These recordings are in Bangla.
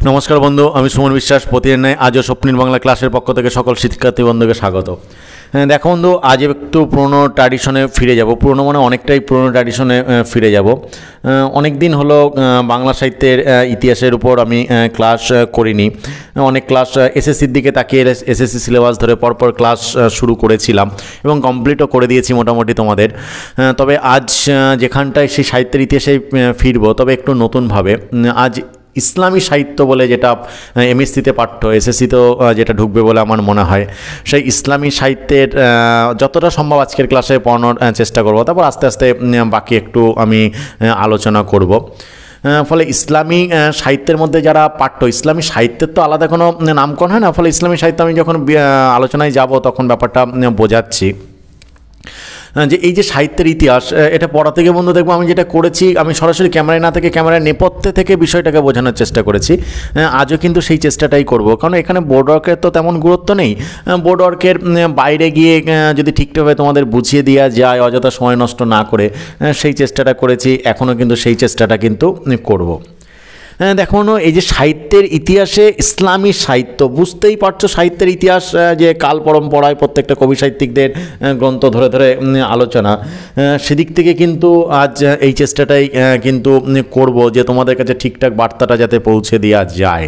নমস্কার বন্ধু, আমি সুমন বিশ্বাস। প্রতিদিন নয় আজও স্বপ্নিল বাংলা ক্লাসের পক্ষ থেকে সকল শিক্ষার্থী বন্ধুকে স্বাগত। দেখো বন্ধু, আজ একটু পুরনো ট্র্যাডিশনে ফিরে যাব। পুরনো মানে অনেকটাই পুরনো ট্র্যাডিশনে ফিরে যাব। অনেক দিন হলো বাংলা সাহিত্যের ইতিহাসের উপর আমি ক্লাস করিনি। অনেক ক্লাস এসএসসির দিকে তাকিয়ে এসএসসি সিলেবাস ধরে পরপর ক্লাস শুরু করেছিলাম এবং কমপ্লিটও করে দিয়েছি মোটামুটি তোমাদের। তবে আজ যেখানটায় সেই সাহিত্যের ইতিহাসে ফিরবো, তবে একটু নতুনভাবে। আজ ইসলামী সাহিত্য বলে যেটা এমএসসিতে পাঠ্য, এসএসসিতেও যেটা ঢুকবে বলে আমার মনে হয়, সেই ইসলামী সাহিত্যের যতটা সম্ভব আজকের ক্লাসে পড়ানোর চেষ্টা করব। তারপর আস্তে আস্তে বাকি একটু আমি আলোচনা করব। ফলে ইসলামী সাহিত্যের মধ্যে যারা পাঠ্য, ইসলামী সাহিত্যের তো আলাদা কোনো নামকরণ হয় না। ফলে ইসলামী সাহিত্য আমি যখন আলোচনায় যাব তখন ব্যাপারটা বোঝাচ্ছি যে এই যে সাহিত্যের ইতিহাস, এটা পড়া থেকে বন্ধু দেখবো আমি যেটা করেছি, আমি সরাসরি ক্যামেরায় না থেকে ক্যামেরার নেপথ্যে থেকে বিষয়টাকে বোঝানোর চেষ্টা করেছি। আজও কিন্তু সেই চেষ্টাটাই করব, কারণ এখানে বোর্ড ওয়ার্কের তো তেমন গুরুত্ব নেই। বোর্ড ওয়ার্কের বাইরে গিয়ে যদি ঠিকঠাকভাবে তোমাদের বুঝিয়ে দেওয়া যায় অযথা সময় নষ্ট না করে, সেই চেষ্টাটা করেছি। এখনও কিন্তু সেই চেষ্টাটা কিন্তু করব। দেখো, এই যে সাহিত্যের ইতিহাসে ইসলামী সাহিত্য, বুঝতেই পারছো সাহিত্যের ইতিহাস যে কাল পরম্পরায় প্রত্যেকটা কবি সাহিত্যিকদের গ্রন্থ ধরে ধরে আলোচনা, সেদিক থেকে কিন্তু আজ এই চেষ্টাটাই কিন্তু করব যে তোমাদের কাছে ঠিকঠাক বার্তাটা যাতে পৌঁছে দেওয়া যায়।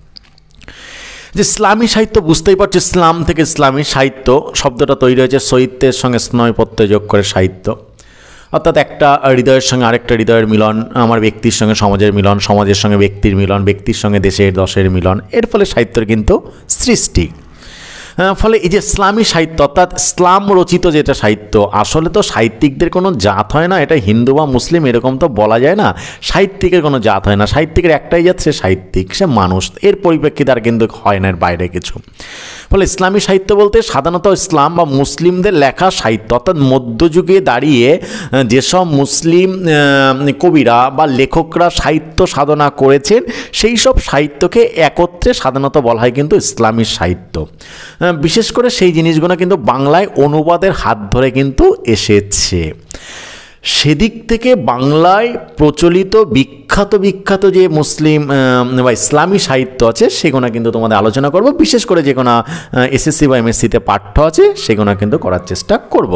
যে ইসলামী সাহিত্য, বুঝতেই পারছো ইসলাম থেকে ইসলামী সাহিত্য শব্দটা তৈরি হয়েছে সহিত্যের সঙ্গে স্নয় প্রত্যয় যোগ করে সাহিত্য, অর্থাৎ একটা হৃদয়ের সঙ্গে আরেকটা হৃদয়ের মিলন, আমার ব্যক্তির সঙ্গে সমাজের মিলন, সমাজের সঙ্গে ব্যক্তির মিলন, ব্যক্তির সঙ্গে দেশের দশের মিলন, এর ফলে সাহিত্যের কিন্তু সৃষ্টি। ফলে এই যে ইসলামী সাহিত্য অর্থাৎ ইসলাম রচিত যেটা সাহিত্য, আসলে তো সাহিত্যিকদের কোনো জাত হয় না, এটা হিন্দু বা মুসলিম এরকম তো বলা যায় না। সাহিত্যিকের কোনো জাত হয় না, সাহিত্যিকের একটাই জাত, সে সাহিত্যিক, সে মানুষ। এর পরিপ্রেক্ষিতে আর কিন্তু হয় না এর বাইরে কিছু। ফলে ইসলামী সাহিত্য বলতে সাধারণত ইসলাম বা মুসলিমদের লেখা সাহিত্য, অর্থাৎ মধ্যযুগে দাঁড়িয়ে যেসব মুসলিম কবিরা বা লেখকরা সাহিত্য সাধনা করেছেন, সেই সব সাহিত্যকে একত্রে সাধারণত বলা হয় কিন্তু ইসলামী সাহিত্য। বিশেষ করে সেই জিনিসগুলো কিন্তু বাংলায় অনুবাদের হাত ধরে কিন্তু এসেছে। সেদিক থেকে বাংলায় প্রচলিত বিখ্যাত যে মুসলিম বা ইসলামী সাহিত্য আছে, সেগুলো কিন্তু তোমাদের আলোচনা করব। বিশেষ করে যে কোনো এসএসসি বা এমএসসিতে পাঠ্য আছে, সেগুলো কিন্তু করার চেষ্টা করব।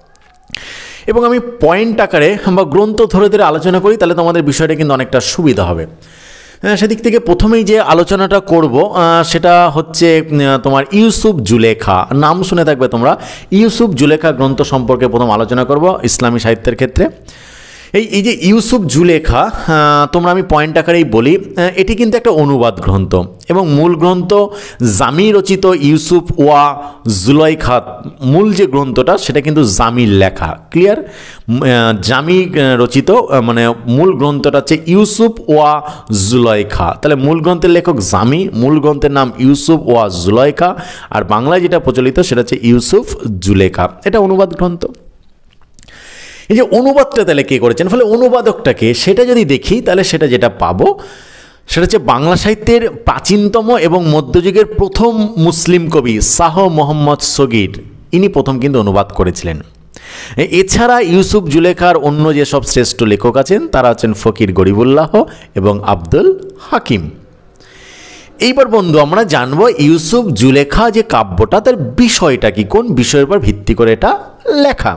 এবং আমি পয়েন্ট আকারে বা গ্রন্থ ধরে ধরে আলোচনা করি, তাহলে তোমাদের বিষয়টা কিন্তু অনেকটা সুবিধা হবে। সেদিক থেকে প্রথমেই যে আলোচনাটা করব সেটা হচ্ছে তোমার ইউসুফ জুলেখা, নাম শুনে থাকবে তোমরা। ইউসুফ জুলেখা গ্রন্থ সম্পর্কে প্রথম আলোচনা করব ইসলামী সাহিত্যের ক্ষেত্রে। এই যে ইউসুফ জুলেখা, তোমরা আমি পয়েন্ট আকারেই বলি, এটি কিন্তু একটা অনুবাদ গ্রন্থ এবং মূল গ্রন্থ জামি রচিত ইউসুফ ওয়া জুলাইখা। মূল যে গ্রন্থটা সেটা কিন্তু জামির লেখা, ক্লিয়ার? জামি রচিত মানে মূল গ্রন্থটা হচ্ছে ইউসুফ ওয়া জুলাইখা। তাহলে মূল গ্রন্থের লেখক জামি, মূল গ্রন্থের নাম ইউসুফ ওয়া জুলাইখা, আর বাংলায় যেটা প্রচলিত সেটা হচ্ছে ইউসুফ জুলেখা। এটা অনুবাদ গ্রন্থ। এই যে অনুবাদটা তাহলে কে করেছেন, ফলে অনুবাদকটাকে সেটা যদি দেখি, তাহলে সেটা যেটা পাবো সেটা হচ্ছে বাংলা সাহিত্যের প্রাচীনতম এবং মধ্যযুগের প্রথম মুসলিম কবি শাহ মোহাম্মদ সগীর, ইনি প্রথম কিন্তু অনুবাদ করেছিলেন। এছাড়া ইউসুফ জুলেখার অন্য যেসব শ্রেষ্ঠ লেখক আছেন তারা হচ্ছেন ফকির গরিবুল্লাহ এবং আব্দুল হাকিম। এইবার বন্ধু আমরা জানবো ইউসুফ জুলেখা যে কাব্যটা, তার বিষয়টা কি, কোন বিষয়ের উপর ভিত্তি করে এটা লেখা।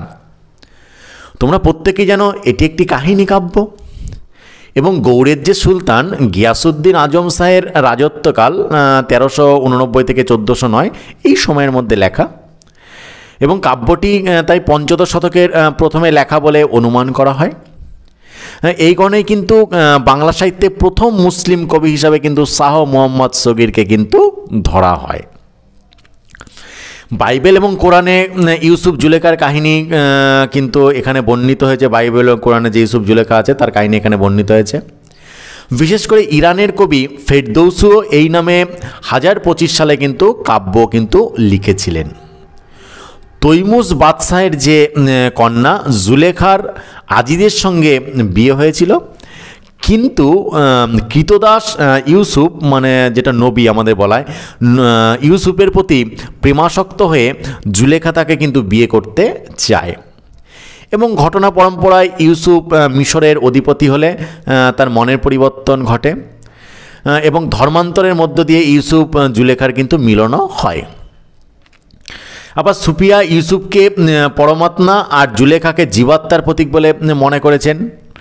তোমরা প্রত্যেকেই জানো এটি একটি কাহিনী কাব্য এবং গৌড়ের যে সুলতান গিয়াসউদ্দিন আজম শাহের রাজত্বকাল 1389 থেকে 1409 এই সময়ের মধ্যে লেখা, এবং কাব্যটি তাই পঞ্চদশ শতকের প্রথমে লেখা বলে অনুমান করা হয়। এই কারণেই কিন্তু বাংলা সাহিত্যে প্রথম মুসলিম কবি হিসাবে কিন্তু শাহ মোহাম্মদ সগীরকে কিন্তু ধরা হয়। বাইবেল এবং কোরআনে ইউসুফ জুলেখার কাহিনী কিন্তু এখানে বর্ণিত হয়েছে। বাইবেল এবং কোরআনে যে ইউসুফ জুলেখা আছে তার কাহিনী এখানে বর্ণিত হয়েছে। বিশেষ করে ইরানের কবি ফেরদৌসিও এই নামে 1025 সালে কিন্তু কাব্য কিন্তু লিখেছিলেন। তৈমুজ বাদশাহের যে কন্যা জুলেখার আজিজের সঙ্গে বিয়ে হয়েছিল, কিন্তু কৃতদাস ইউসুফ মানে যেটা নবী আমাদের বলায়, ইউসুফের প্রতি প্রেমাসক্ত হয়ে জুলেখা তাকে কিন্তু বিয়ে করতে চায়। এবং ঘটনা পরম্পরায় ইউসুফ মিশরের অধিপতি হলে তার মনের পরিবর্তন ঘটে। এবং ধর্মান্তরের মধ্য দিয়ে ইউসুফ জুলেখার কিন্তু মিলনও হয়। আবার সুফিয়া ইউসুফকে পরমাত্মা আর জুলেখাকে জীবাত্মার প্রতীক বলে মনে করেছেন।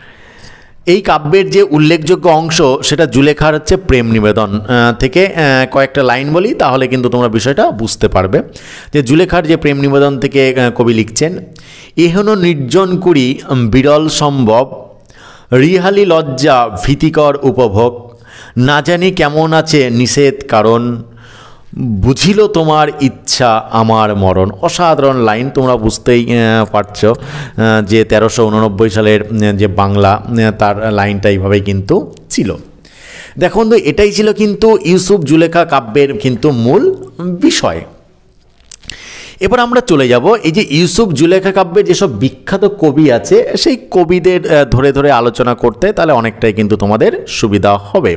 এই কাব্যের যে উল্লেখযোগ্য অংশ সেটা জুলেখার হচ্ছে প্রেম নিবেদন থেকে কয়েকটা লাইন বলি, তাহলে কিন্তু তোমরা বিষয়টা বুঝতে পারবে। যে জুলেখার যে প্রেম নিবেদন থেকে কবি লিখছেন, এহনো নির্জন কুড়ি বিরল সম্ভব, রিহালি লজ্জা ভীতিকর উপভোগ, না জানি কেমন আছে নিষেধ কারণ, বুঝিল তোমার ইচ্ছা আমার মরণ। অসাধারণ লাইন, তোমরা বুঝতেই পারছো যে 1389 সালের যে বাংলা তার লাইনটা এইভাবেই কিন্তু ছিল। দেখুন তো, এটাই ছিল কিন্তু ইউসুফ জুলেখা কাব্যের কিন্তু মূল বিষয়। এবার আমরা চলে যাব এই যে ইউসুফ জুলেখা কাব্যের যেসব বিখ্যাত কবি আছে সেই কবিদের ধরে ধরে আলোচনা করতে, তাহলে অনেকটাই কিন্তু তোমাদের সুবিধা হবে।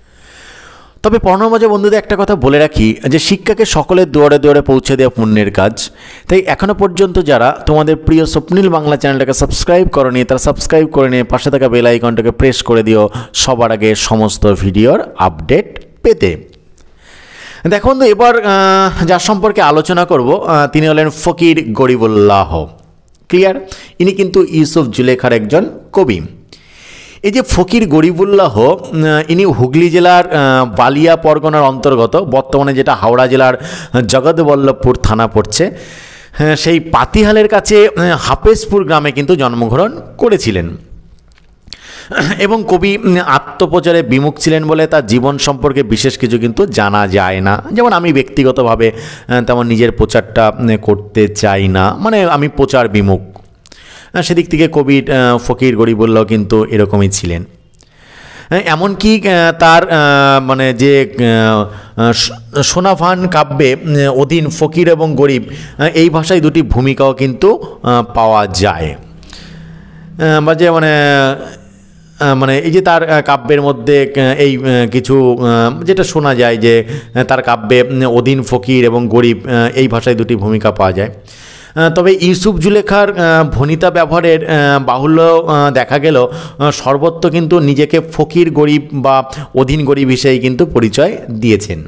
তবে পড়ানোর মাঝে বন্ধুদের একটা কথা বলে রাখি যে শিক্ষাকে সকলের দুয়ারে দুয়ারে পৌঁছে দেওয়া পুণ্যের কাজ। তাই এখনও পর্যন্ত যারা তোমাদের প্রিয় স্বপ্নিল বাংলা চ্যানেলটাকে সাবস্ক্রাইব করনি, তারা সাবস্ক্রাইব করে নিয়ে পাশে থাকা বেল আইকনটাকে প্রেস করে দিও সবার আগে সমস্ত ভিডিওর আপডেট পেতে। দেখুন তো, এবার যার সম্পর্কে আলোচনা করব তিনি হলেন ফকির গরিবুল্লাহ। ক্লিয়ার? ইনি কিন্তু ইউসুফ জুলেখার একজন কবি। এই যে ফকির গরিবুল্লাহ, ইনি হুগলি জেলার বালিয়া পরগনার অন্তর্গত, বর্তমানে যেটা হাওড়া জেলার জগৎবল্লভপুর থানা পড়ছে, সেই পাতিহালের কাছে হাফেজপুর গ্রামে কিন্তু জন্মগ্রহণ করেছিলেন। এবং কবি আত্মপ্রচারে বিমুখ ছিলেন বলে তার জীবন সম্পর্কে বিশেষ কিছু কিন্তু জানা যায় না। যেমন আমি ব্যক্তিগতভাবে তেমন নিজের প্রচারটা করতে চাই না, মানে আমি প্রচার বিমুখ। সেদিক থেকে কবির ফকির গরিবুল্লাহ কিন্তু এরকমই ছিলেন। এমনকি তার মানে যে সোনাভান কাব্যে অধীন ফকির এবং গরিব এই ভাষায় দুটি ভূমিকাও কিন্তু পাওয়া যায়। বা যে মানে এই যে তার কাব্যের মধ্যে এই কিছু যেটা শোনা যায় যে তার কাব্যে অধীন ফকির এবং গরিব এই ভাষায় দুটি ভূমিকা পাওয়া যায়। তবে ইউসুফ জুলেখার ভনিতা ব্যবহারের বাহুল্য দেখা গেল সর্বত্র কিন্তু নিজেকে ফকির গরিব বা অধীন গরিব হিসেবে কিন্তু পরিচয় দিয়েছেন।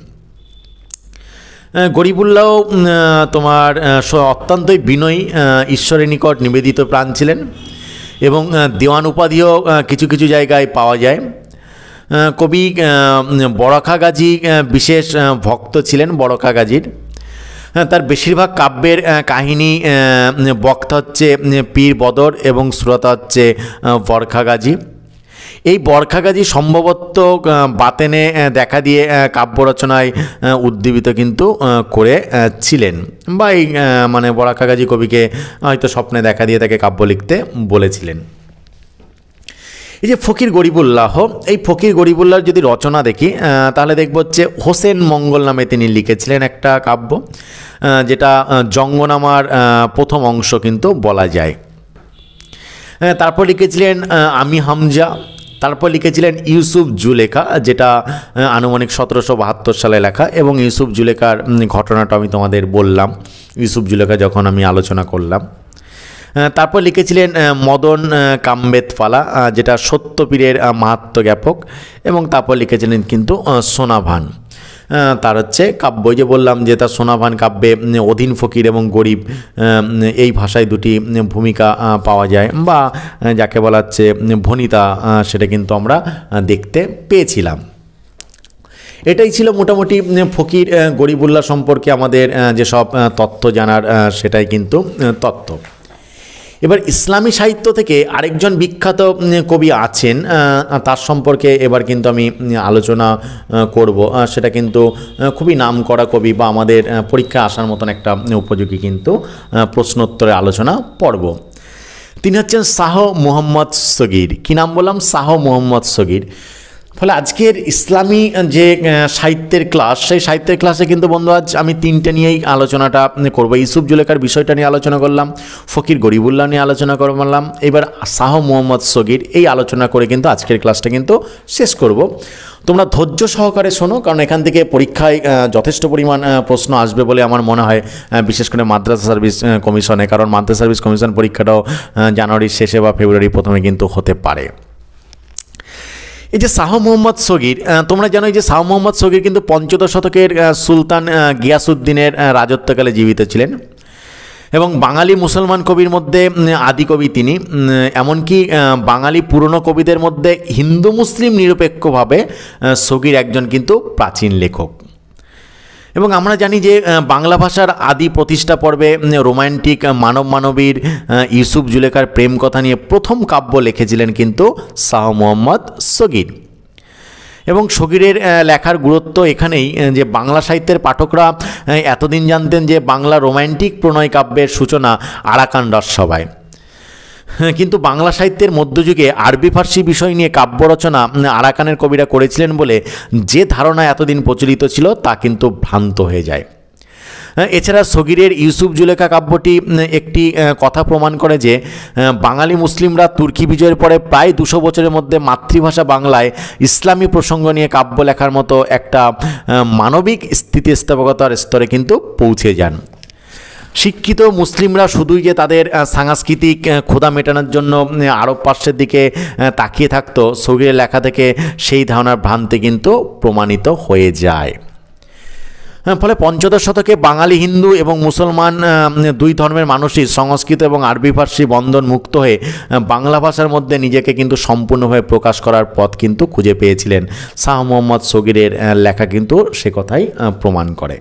গরিবুল্লাহ তোমার অত্যন্তই বিনয়ী, ঈশ্বরের নিকট নিবেদিত প্রাণ ছিলেন এবং দেওয়ান উপাধিও কিছু কিছু জায়গায় পাওয়া যায়। কবি বরখা গাজী বিশেষ ভক্ত ছিলেন বরখা গাজীর। তার বেশিরভাগ কাব্যের কাহিনী বক্তা হচ্ছে পীর বদর এবং শ্রোতা হচ্ছে বরখা গাজী। এই বরখা গাজী সম্ভবত বাতেনে দেখা দিয়ে কাব্য রচনায় উদ্দীবিত কিন্তু করেছিলেন, বা এই মানে বরখা গাজী কবিকে হয়তো স্বপ্নে দেখা দিয়ে তাকে কাব্য লিখতে বলেছিলেন। এই যে ফকির গরিবুল্লাহ, এই ফকির গরিবুল্লাহর যদি রচনা দেখি তাহলে দেখব হচ্ছে হোসেন মঙ্গল নামে তিনি লিখেছিলেন একটা কাব্য, যেটা জঙ্গনামার প্রথম অংশ কিন্তু বলা যায়। তারপর লিখেছিলেন আমি হামজা, তারপর লিখেছিলেন ইউসুফ জুলেখা, যেটা আনুমানিক 1772 সালে লেখা। এবং ইউসুফ জুলেখার ঘটনাটা আমি তোমাদের বললাম ইউসুফ জুলেখা যখন আমি আলোচনা করলাম। তারপর লিখেছিলেন মদন কাম্বেতফালা, যেটা সত্যপীরের মাহাত্ম্য জ্ঞাপক। এবং তারপর লিখেছিলেন কিন্তু সোনাভান, তার হচ্ছে কাব্য যে বললাম যে তার সোনাভান কাব্যে অধীন ফকির এবং গরিব এই ভাষায় দুটি ভূমিকা পাওয়া যায়, বা যাকে বলা হচ্ছে ভনিতা, সেটা কিন্তু আমরা দেখতে পেয়েছিলাম। এটাই ছিল মোটামুটি ফকির গরিবুল্লাহ সম্পর্কে আমাদের যেসব তথ্য জানার, সেটাই কিন্তু তথ্য। এবার ইসলামী সাহিত্য থেকে আরেকজন বিখ্যাত কবি আছেন, তার সম্পর্কে এবার কিন্তু আমি আলোচনা করব। সেটা কিন্তু খুবই নামকরা কবি, বা আমাদের পরীক্ষায় আসার মতন একটা উপযোগী কিন্তু প্রশ্নোত্তরের আলোচনা পর্ব। তিনি হচ্ছেন শাহ মুহাম্মদ সগীর। কী নাম বললাম? শাহ মুহাম্মদ সগীর। ফলে আজকের ইসলামী যে সাহিত্যের ক্লাস, সেই সাহিত্যের ক্লাসে কিন্তু বন্ধু আজ আমি তিনটে নিয়েই আলোচনাটা করব। ইউসুফ জুলেখার বিষয়টা নিয়ে আলোচনা করলাম, ফকির গরিবুল্লাহ নিয়ে আলোচনা করলাম, এবার শাহ মুহাম্মদ সগীর, এই আলোচনা করে কিন্তু আজকের ক্লাসটা কিন্তু শেষ করব। তোমরা ধৈর্য সহকারে শোনো, কারণ এখান থেকে পরীক্ষায় যথেষ্ট পরিমাণ প্রশ্ন আসবে বলে আমার মনে হয়, বিশেষ করে মাদ্রাসা সার্ভিস কমিশনে, কারণ মাদ্রাসা সার্ভিস কমিশন পরীক্ষাটাও জানুয়ারির শেষে বা ফেব্রুয়ারির প্রথমে কিন্তু হতে পারে। এই যে শাহ মোহাম্মদ সগির, তোমরা জানো এই যে শাহ মোহাম্মদ সগির কিন্তু পঞ্চদশ শতকের সুলতান গিয়াসউদ্দিনের রাজত্বকালে জীবিত ছিলেন এবং বাঙালি মুসলমান কবির মধ্যে আদি কবি তিনি। এমনকি বাঙালি পুরনো কবিদের মধ্যে হিন্দু মুসলিম নিরপেক্ষভাবে সগির একজন কিন্তু প্রাচীন লেখক। এবং আমরা জানি যে বাংলা ভাষার আদি প্রতিষ্ঠা পর্বে রোমান্টিক মানব মানবীর ইউসুফ জুলেখার প্রেম কথা নিয়ে প্রথম কাব্য লিখেছিলেন কিন্তু শাহ মোহাম্মদ সগির। এবং সগিরের লেখার গুরুত্ব এখানেই যে বাংলা সাহিত্যের পাঠকরা এতদিন জানতেন যে বাংলা রোমান্টিক প্রণয় কাব্যের সূচনা আরাকান রাজসভায়, কিন্তু বাংলা সাহিত্যের মধ্যযুগে আরবি ফার্সি বিষয় নিয়ে কাব্য রচনা আরাকানের কবিরা করেছিলেন বলে যে ধারণা এতদিন প্রচলিত ছিল তা কিন্তু ভ্রান্ত হয়ে যায়। এছাড়া সগিরের ইউসুফ জুলেখা কাব্যটি একটি কথা প্রমাণ করে যে বাঙালি মুসলিমরা তুর্কি বিজয়ের পরে প্রায় 200 বছরের মধ্যে মাতৃভাষা বাংলায় ইসলামী প্রসঙ্গ নিয়ে কাব্য লেখার মতো একটা মানবিক স্থিতিস্থাপকতার স্তরে কিন্তু পৌঁছে যান। শিক্ষিত মুসলিমরা শুধুই যে তাদের সাংস্কৃতিক ক্ষুধা মেটানোর জন্য আরব পার্শ্বের দিকে তাকিয়ে থাকতো, সগিরের লেখা থেকে সেই ধারণার ভ্রান্তি কিন্তু প্রমাণিত হয়ে যায়। ফলে পঞ্চদশ শতকে বাঙালি হিন্দু এবং মুসলমান দুই ধর্মের মানুষই সংস্কৃত এবং আরবি ফার্সি বন্ধন মুক্ত হয়ে বাংলা ভাষার মধ্যে নিজেকে কিন্তু সম্পূর্ণভাবে প্রকাশ করার পথ কিন্তু খুঁজে পেয়েছিলেন। শাহ মোহাম্মদ সগিরের লেখা কিন্তু সে কথাই প্রমাণ করে।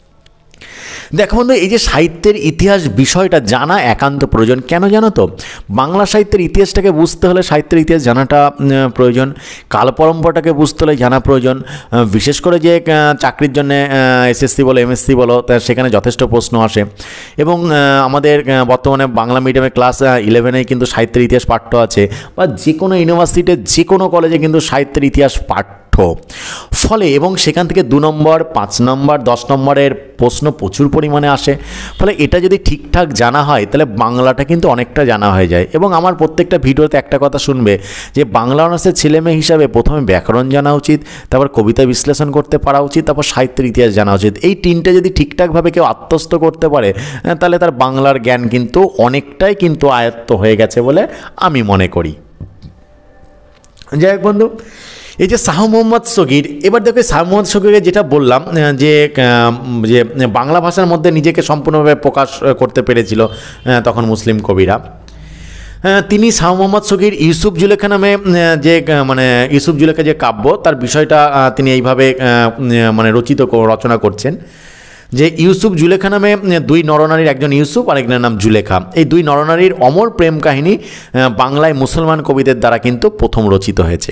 দেখো বন্ধু, এই যে সাহিত্যের ইতিহাস বিষয়টা জানা একান্ত প্রয়োজন। কেন জানো তো? বাংলা সাহিত্যের ইতিহাসটাকে বুঝতে হলে সাহিত্যের ইতিহাস জানাটা প্রয়োজন, কাল পরম্পরাটাকে বুঝতে হলে জানা প্রয়োজন। বিশেষ করে যে চাকরির জন্য এসএসসি বলো এমএসসি বলো সেখানে যথেষ্ট প্রশ্ন আসে এবং আমাদের বর্তমানে বাংলা মিডিয়ামে ক্লাস 11 কিন্তু সাহিত্যের ইতিহাস পাঠ্য আছে, বা যে কোনো ইউনিভার্সিটিতে যে কোনো কলেজে কিন্তু সাহিত্যের ইতিহাস পাঠ্য। ফলে এবং সেখান থেকে 2 নম্বর 5 নম্বর 10 নম্বরের প্রশ্ন প্রচুর পরিমাণে আসে। ফলে এটা যদি ঠিকঠাক জানা হয় তাহলে বাংলাটা কিন্তু অনেকটা জানা হয়ে যায়। এবং আমার প্রত্যেকটা ভিডিওতে একটা কথা শুনবে যে বাংলা অনার্সের ছেলেমেয়ে হিসাবে প্রথমে ব্যাকরণ জানা উচিত, তারপর কবিতা বিশ্লেষণ করতে পারা উচিত, তারপর সাহিত্যের ইতিহাস জানা উচিত। এই তিনটে যদি ঠিকঠাকভাবে কেউ আত্মস্থ করতে পারে তাহলে তার বাংলার জ্ঞান কিন্তু অনেকটাই কিন্তু আয়ত্ত হয়ে গেছে বলে আমি মনে করি। যাই হোক বন্ধু, এই যে শাহ মোহাম্মদ সগির, এবার দেখো শাহ মোহাম্মদ সগিরকে যেটা বললাম যে যে বাংলা ভাষার মধ্যে নিজেকে সম্পূর্ণভাবে প্রকাশ করতে পেরেছিল তখন মুসলিম কবিরা, তিনি শাহ মোহাম্মদ সগির ইউসুফ জুলেখা নামে যে মানে ইউসুফ জুলেখা যে কাব্য তার বিষয়টা তিনি এইভাবে মানে রচনা করছেন যে ইউসুফ জুলেখা নামে 2 নরনারীর, একজন ইউসুফ আরেকজনের নাম জুলেখা, এই 2 নরনারীর অমর প্রেম কাহিনী বাংলায় মুসলমান কবিদের দ্বারা কিন্তু প্রথম রচিত হয়েছে।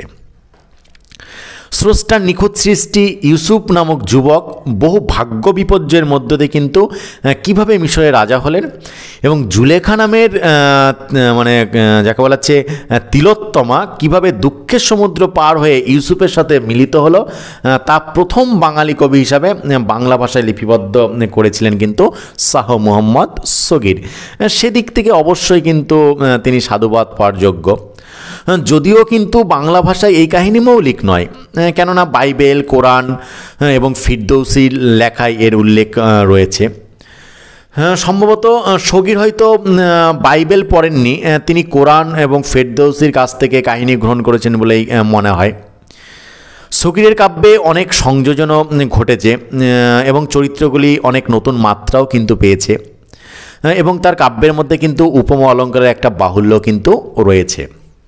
স্রষ্টার নিখুঁত সৃষ্টি ইউসুফ নামক যুবক বহু ভাগ্য বিপর্যয়ের মধ্য দিয়ে কিন্তু কীভাবে মিশরের রাজা হলেন এবং জুলেখা নামের মানে যাকে বলা হচ্ছে তিলোত্তমা কীভাবে দুঃখের সমুদ্র পার হয়ে ইউসুফের সাথে মিলিত হলো তা প্রথম বাঙালি কবি হিসাবে বাংলা ভাষায় লিপিবদ্ধ করেছিলেন কিন্তু শাহ মোহাম্মদ সগির। সেদিক থেকে অবশ্যই কিন্তু তিনি সাধুবাদ পাওয়ার যোগ্য। যদিও কিন্তু বাংলা ভাষায় এই কাহিনী মৌলিক নয়, কেননা বাইবেল, কোরআন এবং ফিরদৌসির লেখায় এর উল্লেখ রয়েছে। সম্ভবত সগির হয়তো বাইবেল পড়েননি, তিনি কোরআন এবং ফিরদৌসির কাছ থেকে কাহিনী গ্রহণ করেছেন বলেই মনে হয়। সগিরের কাব্যে অনেক সংযোজনও ঘটেছে এবং চরিত্রগুলি অনেক নতুন মাত্রাও কিন্তু পেয়েছে এবং তার কাব্যের মধ্যে কিন্তু উপমা অলঙ্কারের একটা বাহুল্য কিন্তু রয়েছে।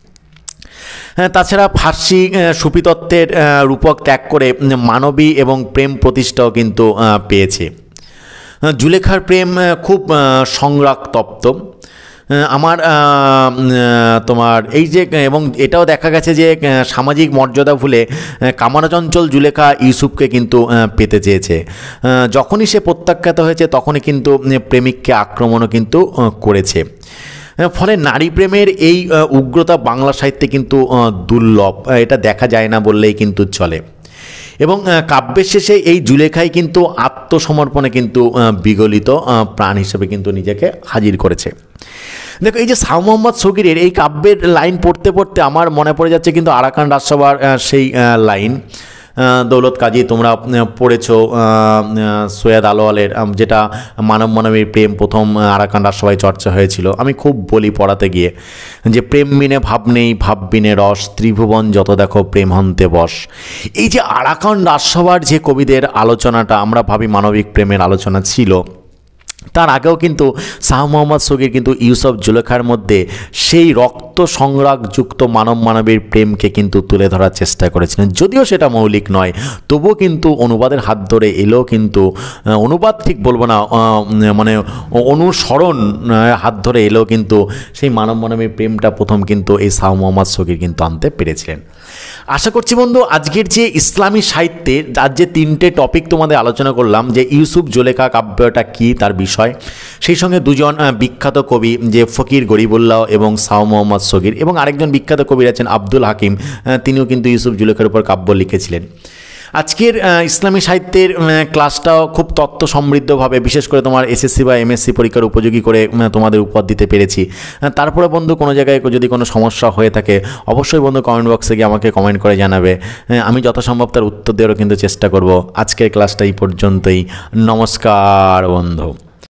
তাছাড়া ফার্সি সুফিতত্ত্বের রূপক ত্যাগ করে মানবী এবং প্রেম প্রতিষ্ঠাও কিন্তু পেয়েছে। জুলেখার প্রেম খুব সংরাগতপ্ত। আমার তোমার এই যে এবং এটাও দেখা গেছে যে সামাজিক মর্যাদা ভুলে কামারচঞ্চল জুলেখা ইউসুফকে কিন্তু পেতে চেয়েছে। যখনই সে প্রত্যাখ্যাত হয়েছে তখনই কিন্তু প্রেমিককে আক্রমণও কিন্তু করেছে। ফলে নারী প্রেমের এই উগ্রতা বাংলা সাহিত্যে কিন্তু দুর্লভ, এটা দেখা যায় না বললেই কিন্তু চলে। এবং কাব্যের শেষে এই জুলেখাই কিন্তু আত্মসমর্পণে কিন্তু বিগলিত প্রাণ হিসেবে কিন্তু নিজেকে হাজির করেছে। দেখো এই যে শাহ মোহাম্মদ সগিরের এই কাব্যের লাইন পড়তে পড়তে আমার মনে পড়ে যাচ্ছে কিন্তু আরাকান রাজসভার সেই লাইন দৌলত কাজী তোমরা পড়েছো সৈয়দ আলোয়ালের যেটা মানব মানবীর প্রেম প্রথম আরাকান রাজসভায় চর্চা হয়েছিল। আমি খুব বলি পড়াতে গিয়ে যে প্রেম বিনে ভাব নেই, ভাব বিনে রস, ত্রিভুবন যত দেখো প্রেম হন্তে বশ। এই যে আরাকান রাজসভার যে কবিদের আলোচনাটা আমরা ভাবি মানবিক প্রেমের আলোচনা ছিল, তার আগেও কিন্তু শাহ মোহাম্মদ শগীর কিন্তু ইউসুফ জুলেখার মধ্যে সেই রক্ত সংরাগযুক্ত মানব মানবীর প্রেমকে কিন্তু তুলে ধরার চেষ্টা করেছিলেন। যদিও সেটা মৌলিক নয়, তবুও কিন্তু অনুবাদের হাত ধরে এলেও কিন্তু, অনুবাদ ঠিক বলবো না, মানে অনুসরণ হাত ধরে এলেও কিন্তু সেই মানব মানবীর প্রেমটা প্রথম কিন্তু এই শাহ মোহাম্মদ শগীর কিন্তু আনতে পেরেছিলেন। আশা করছি বন্ধু আজকের যে ইসলামী সাহিত্যের আজ যে 3টে টপিক তোমাদের আলোচনা করলাম, যে ইউসুফ জুলেখা কাব্যটা কী তার বিষয়, সেই সঙ্গে দুজন বিখ্যাত কবি যে ফকির গরিবুল্লাহ এবং শাহ মোহাম্মদ শগীর, এবং আরেকজন বিখ্যাত কবি আছেন আব্দুল হাকিম, তিনিও কিন্তু ইউসুফ জুলেখার উপর কাব্য লিখেছিলেন। আজকের ইসলামী সাহিত্যের ক্লাসটাও খুব তত্ত্ব সমৃদ্ধভাবে, বিশেষ করে তোমার এসএসসি বা এমএসসি পরীক্ষার উপযোগী করে তোমাদের উপহার দিতে পেরেছি। তারপরে বন্ধু কোনো জায়গায় যদি কোনো সমস্যা হয়ে থাকে অবশ্যই বন্ধু কমেন্ট বক্সে গিয়ে আমাকে কমেন্ট করে জানাবে, আমি যথাসম্ভব তার উত্তর দেওয়ারও কিন্তু চেষ্টা করব। আজকের ক্লাসটা এই পর্যন্তই। নমস্কার বন্ধু।